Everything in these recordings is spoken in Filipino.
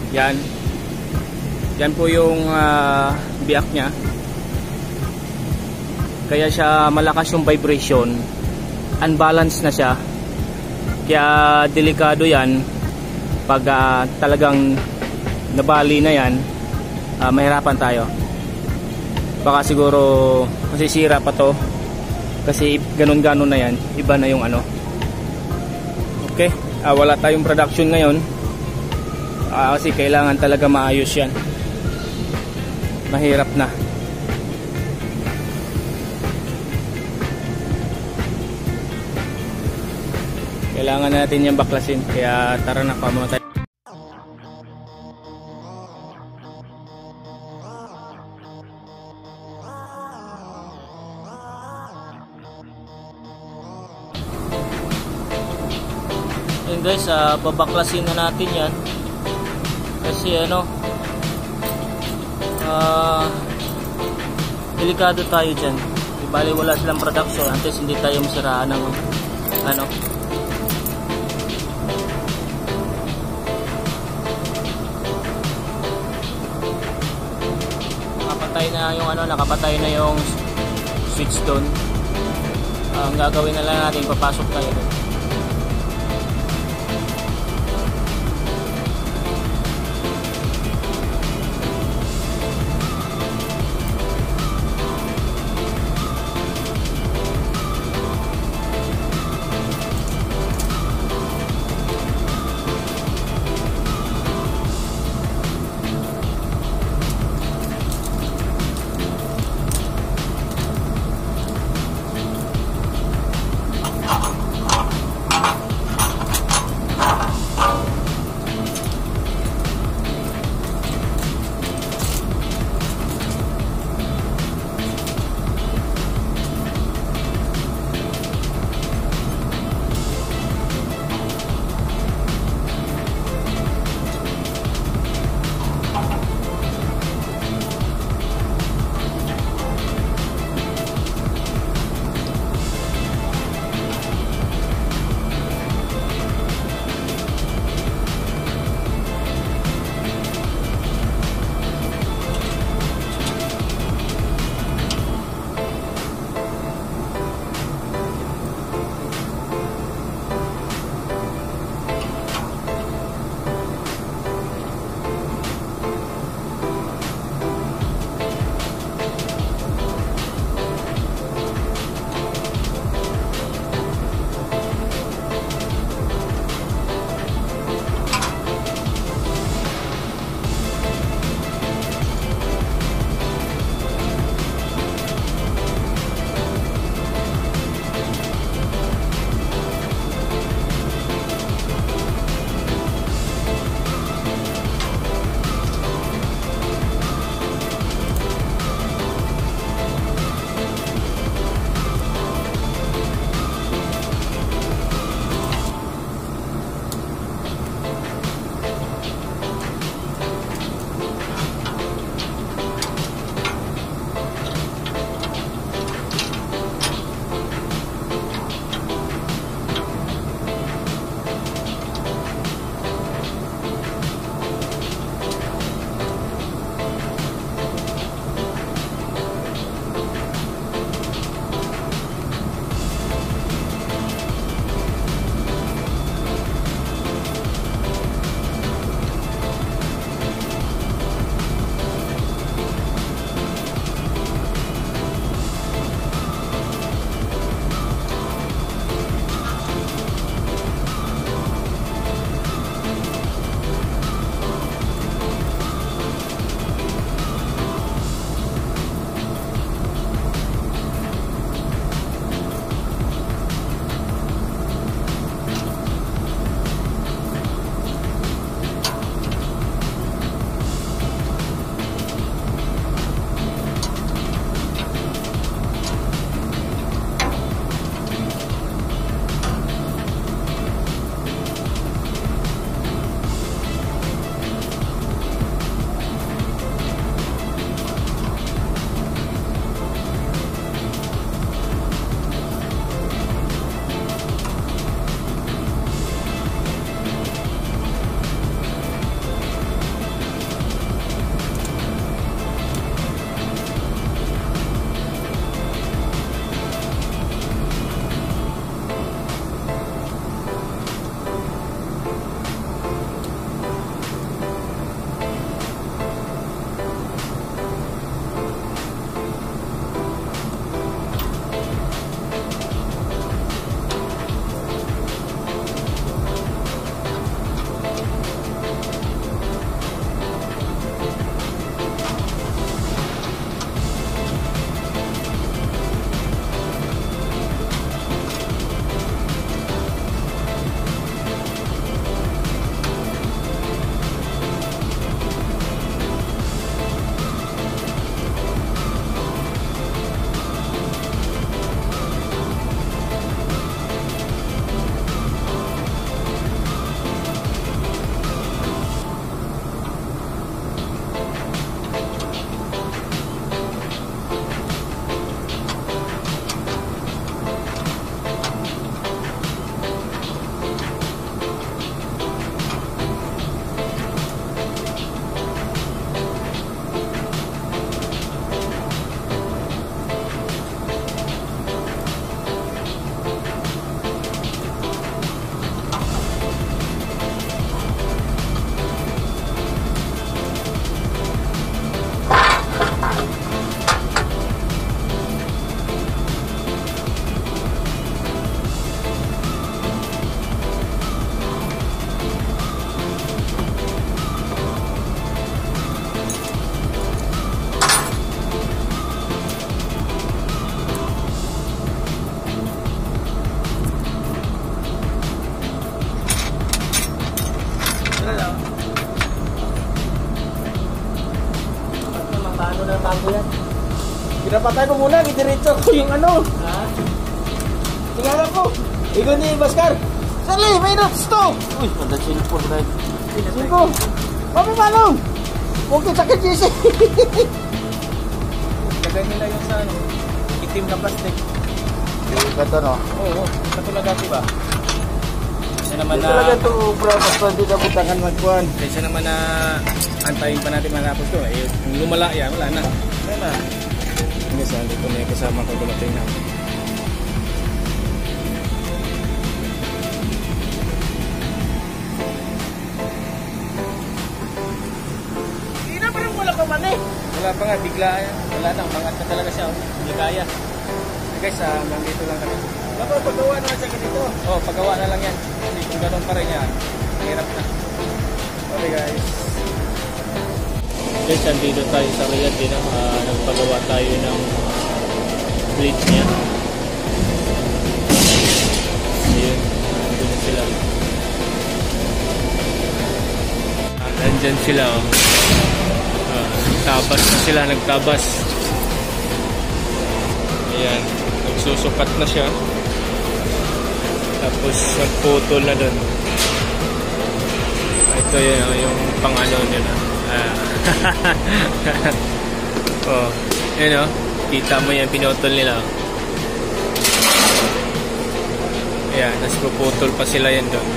Yan. Yan po yung biyak niya. Kaya siya malakas yung vibration. Unbalanced na siya. Kaya delikado yan. Pag talagang nabali na yan, mahirapan tayo. Baka siguro masisira pa to. Kasi ganun-ganon na yan. Iba na yung ano. Okay. Wala tayong production ngayon. Kasi kailangan talaga maayos yan. Mahirap na. Kailangan natin yung baklasin. Kaya tara na, pamunta tayo. Yun guys, babaklasin na natin yan. Kasi ano, delikado tayo dyan. Ibali wala silang production antes hindi tayo masiraan ng ano. Nakapatay na yung switch doon. Ang gagawin na lang natin, papasok tayo doon. bago yan. Pinapatay ko muna, idiretso ko yung ano. Ha? Tingala ko. Igo ni Baskar. Sali, may notes to. Uy, ang cellphone na. Siko. Paano? Okay, sakit GC. Lagay nila yung sa ano, itim na plastic. Yung ganito, no? Oo, katulad dati ba? Isa naman Ito na... talaga ito, bro. Basta hindi na butangan magkuhan. Isa naman na antayin pa natin matapos ko. Eh, yung lumala yan, wala na. Wala na. Hindi sa dito na yung kasama ko dumating na. Hindi na parang wala pa man eh. Wala pa nga, bigla yan. Wala na, umangat na talaga siya. Oh. Hindi kaya. Guys, nandito lang kami. Baka paggawa naman siya ganito. Oh, paggawa na lang yan. Hindi kung ganun pa rin yan. Hirap na. Okay guys. Guys, nandito tayo sa Riyadh din. Nagpagawa tayo ng plates niya. Ayun, nandun sila. Nandyan sila. Oh. Nagtabas na sila, nagtabas. Ayan, nagsusukat na siya. Tapos nagputol na doon. Ito yun, yung pang-ano nila. Oh, yun o. Kita mo yan, pinutol nila. Ayan, tapos puputol pa sila yan doon.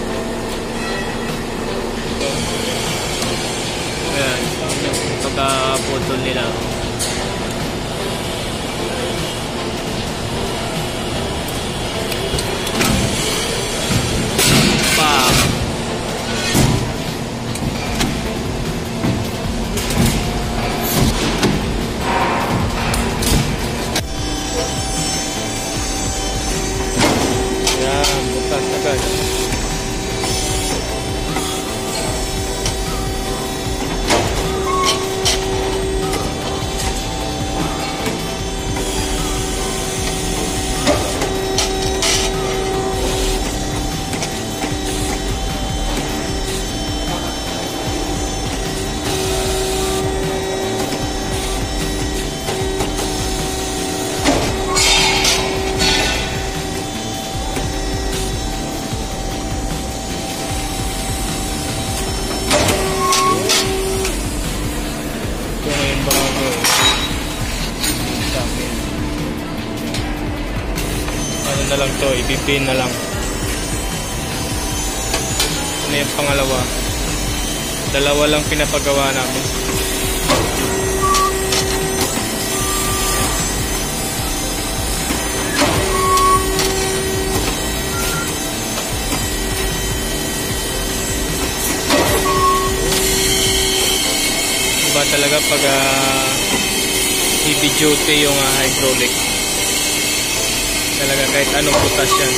Ayan, pagkaputol nila. Bukas agad. Ano na lang to, ibipin na lang. Ano yung pangalawa? Dalawa lang pinapagawa namin. Iba talaga pag heavy duty yung hydraulic. Talaga kahit anong butas yan.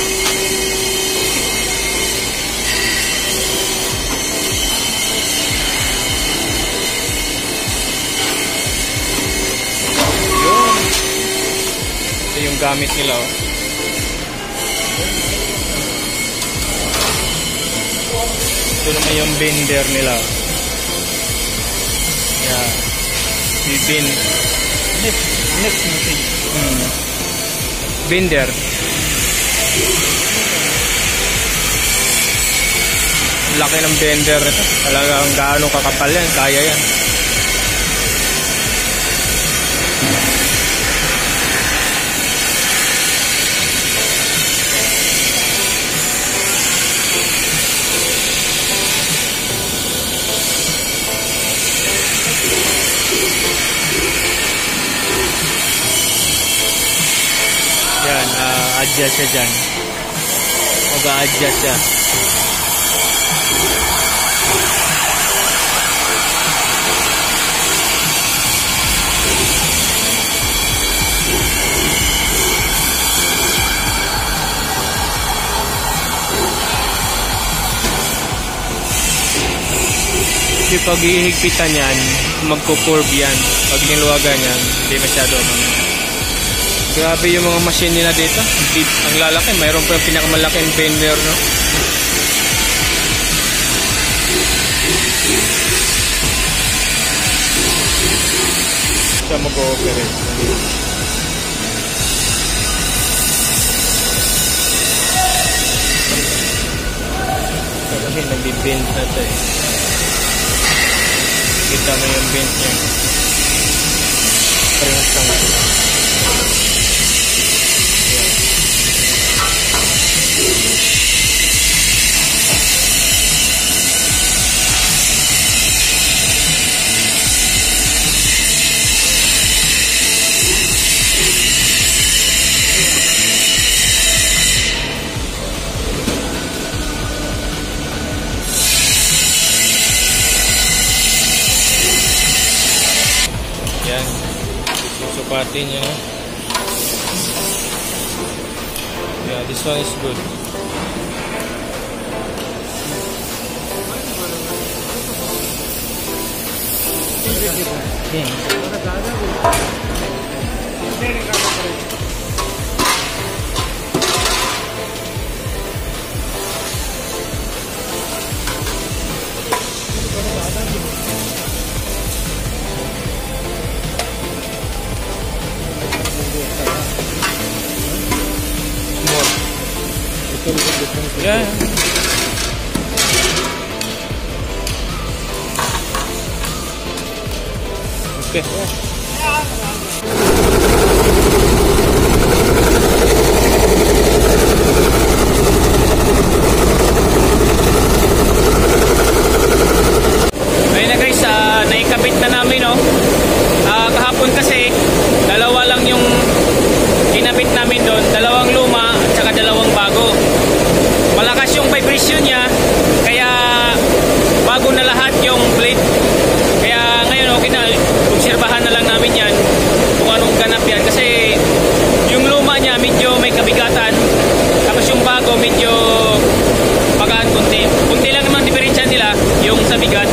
Yun. Ito yung gamit nila. Oh. Ito naman yung bender nila. Yeah. Bibin. Next message. Bender. Laki ng bender nito. Talagang gaano kakapal yan. Kaya yan. Yan, adjust siya dyan. Mag-a-adjust siya. Kasi pag ihigpitan yan, magko-curve yan. Pag niluwagan yan, hindi masyado. Grabe yung mga machine nila dito. Ang lalaki. Mayroon pa yung pinakamalaking bender, no? Ito mag-ooperate. Kasi nag-bend na ito eh. Kita mo yung bend niya. Parehas lang sila. Yan, susukatin niya. Yeah, this one is good. Yeah. Okay. Ayun na guys, naikabit na namin, no? Kahapon kasi dalawa lang yung kinabit namin doon, dalawang luma at saka dalawang bago. Malakas yung vibration niya, kaya bago na lahat yung blade. Kaya ngayon okay na, obserbahan na lang namin yan kung anong ganap yan. Kasi yung luma niya medyo may kabigatan, tapos yung bago medyo magaan kunti. Kunti lang naman diferensya nila yung sa bigat.